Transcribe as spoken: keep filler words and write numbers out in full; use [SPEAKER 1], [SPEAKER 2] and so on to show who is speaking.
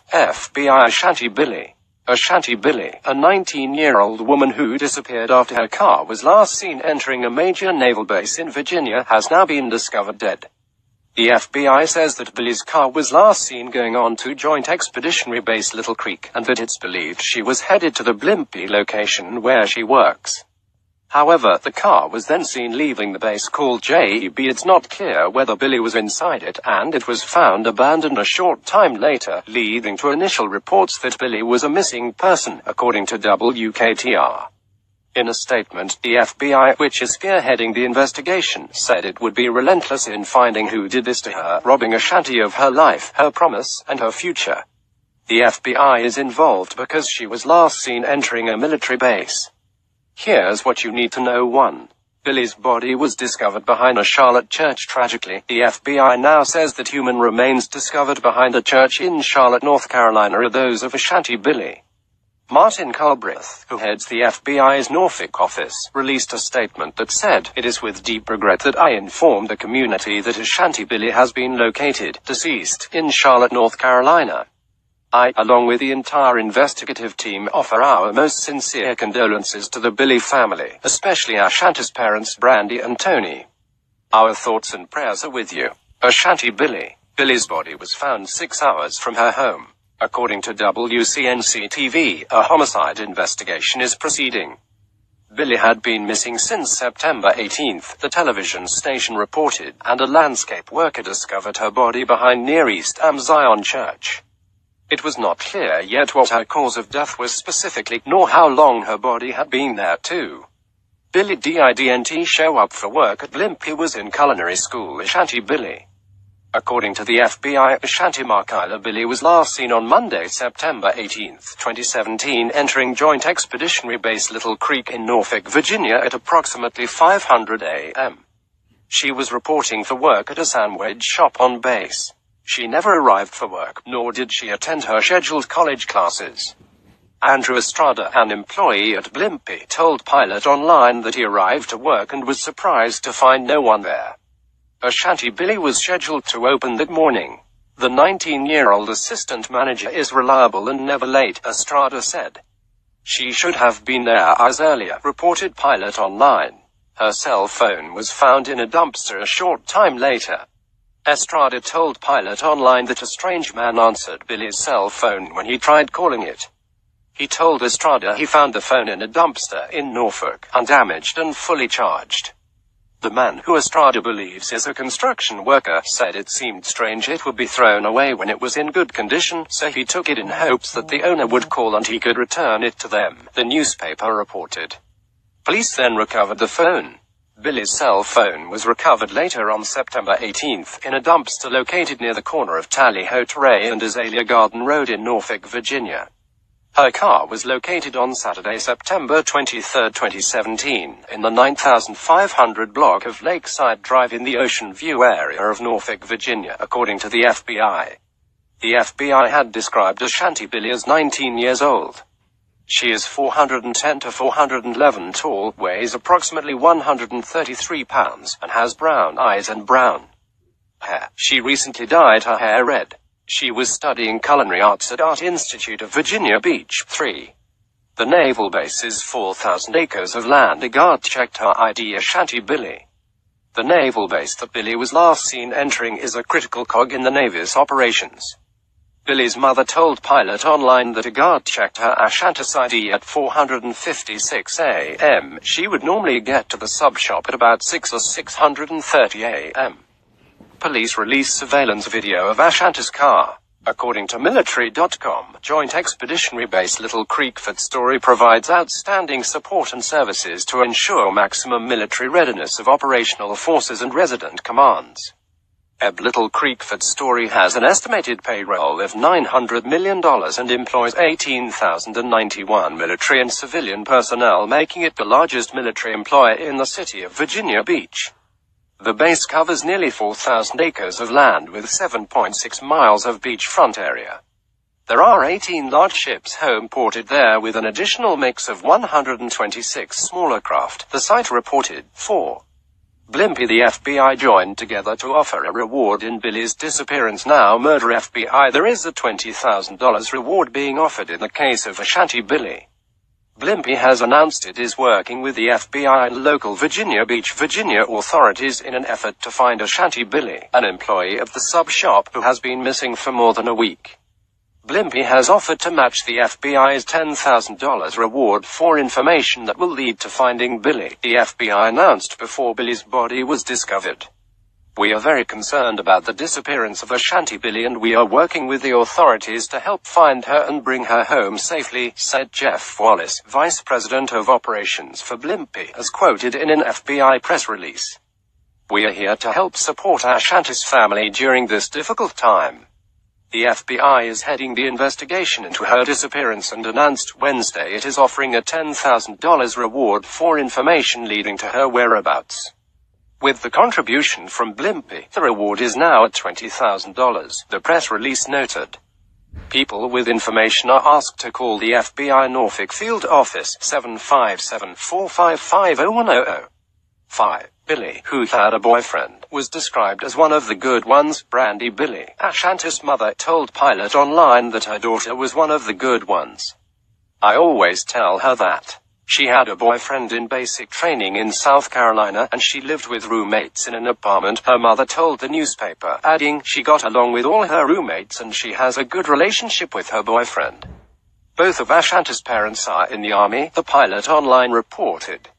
[SPEAKER 1] F B I Ashanti Billy. Ashanti Billy, a nineteen-year-old woman who disappeared after her car was last seen entering a major naval base in Virginia, has now been discovered dead. The F B I says that Billy's car was last seen going on to Joint Expeditionary Base Little Creek, and that it's believed she was headed to the Blimpie location where she works. However, the car was then seen leaving the base called J E B. It's not clear whether Billy was inside it, and it was found abandoned a short time later, leading to initial reports that Billy was a missing person, according to W K T R. In a statement, the F B I, which is spearheading the investigation, said it would be relentless in finding who did this to her, robbing Ashanti of her life, her promise, and her future. The F B I is involved because she was last seen entering a military base. Here's what you need to know. one. Billy's body was discovered behind a Charlotte church. Tragically, the F B I now says that human remains discovered behind a church in Charlotte, North Carolina are those of Ashanti Billy. Martin Culbreth, who heads the F B I's Norfolk office, released a statement that said, "It is with deep regret that I inform the community that Ashanti Billy has been located, deceased, in Charlotte, North Carolina. I, along with the entire investigative team, offer our most sincere condolences to the Billy family, especially Ashanti's parents Brandy and Tony. Our thoughts and prayers are with you. Ashanti Billy." Billy's body was found six hours from her home. According to W C N C T V, a homicide investigation is proceeding. Billy had been missing since September eighteenth, the television station reported, and a landscape worker discovered her body behind Near East Am Zion Church. It was not clear yet what her cause of death was specifically, nor how long her body had been there too. Billy didn't show up for work at Blimpie. Was in culinary school. Ashanti Billy. According to the F B I, Ashanti Markila Billy was last seen on Monday, September eighteenth, twenty seventeen, entering Joint Expeditionary Base Little Creek in Norfolk, Virginia at approximately five hundred a m She was reporting for work at a sandwich shop on base. She never arrived for work, nor did she attend her scheduled college classes. Andrew Estrada, an employee at Blimpie, told Pilot Online that he arrived to work and was surprised to find no one there. Ashanti Billy was scheduled to open that morning. The nineteen-year-old assistant manager is reliable and never late, Estrada said. She should have been there hours earlier, reported Pilot Online. Her cell phone was found in a dumpster a short time later. Estrada told Pilot Online that a strange man answered Billy's cell phone when he tried calling it. He told Estrada he found the phone in a dumpster in Norfolk, undamaged and fully charged. The man, who Estrada believes is a construction worker, said it seemed strange it would be thrown away when it was in good condition, so he took it in hopes that the owner would call and he could return it to them, the newspaper reported. Police then recovered the phone. Billy's cell phone was recovered later on September eighteenth in a dumpster located near the corner of Tally Ho Terrace and Azalea Garden Road in Norfolk, Virginia. Her car was located on Saturday, September twenty-third, twenty seventeen, in the nine thousand five hundred block of Lakeside Drive in the Ocean View area of Norfolk, Virginia, according to the F B I. The F B I had described Ashanti Billy as nineteen years old. She is four hundred ten to four hundred eleven tall, weighs approximately one hundred thirty-three pounds, and has brown eyes and brown hair. She recently dyed her hair red. She was studying culinary arts at Art Institute of Virginia Beach. three. The naval base is four thousand acres of land. A guard checked her I D. Ashanti Billy. The naval base that Billy was last seen entering is a critical cog in the Navy's operations. Billy's mother told Pilot Online that a guard checked her Ashanti's I D at four fifty-six a m She would normally get to the sub-shop at about six or six thirty a m Police released surveillance video of Ashanti's car. According to military dot com, Joint Expeditionary Base Little Creek Fort Story provides outstanding support and services to ensure maximum military readiness of operational forces and resident commands. E B Little Creek Fort Story has an estimated payroll of nine hundred million dollars and employs eighteen thousand ninety-one military and civilian personnel, making it the largest military employer in the city of Virginia Beach. The base covers nearly four thousand acres of land with seven point six miles of beachfront area. There are eighteen large ships home ported there with an additional mix of one hundred twenty-six smaller craft, the site reported. four. Blimpie. The F B I joined together to offer a reward in Billy's disappearance. Now murder F B I. There is a twenty thousand dollars reward being offered in the case of Ashanti Billy. Blimpie has announced it is working with the F B I and local Virginia Beach, Virginia authorities in an effort to find Ashanti Billy, an employee of the sub shop who has been missing for more than a week. Blimpie has offered to match the F B I's ten thousand dollars reward for information that will lead to finding Billy, the F B I announced before Billy's body was discovered. We are very concerned about the disappearance of Ashanti Billy and we are working with the authorities to help find her and bring her home safely, said Jeff Wallace, Vice President of Operations for Blimpie, as quoted in an F B I press release. We are here to help support Ashanti's family during this difficult time. The F B I is heading the investigation into her disappearance and announced Wednesday it is offering a ten thousand dollars reward for information leading to her whereabouts. With the contribution from Blimpie, the reward is now at twenty thousand dollars, the press release noted. People with information are asked to call the F B I Norfolk Field Office, seven five seven, four five five, zero one zero zero. five. Billy, who had a boyfriend, was described as one of the good ones. Brandy Billy, Ashanti's mother, told Pilot Online that her daughter was one of the good ones. I always tell her that. She had a boyfriend in basic training in South Carolina, and she lived with roommates in an apartment, her mother told the newspaper, adding, she got along with all her roommates and she has a good relationship with her boyfriend. Both of Ashanti's parents are in the Army, the Pilot Online reported.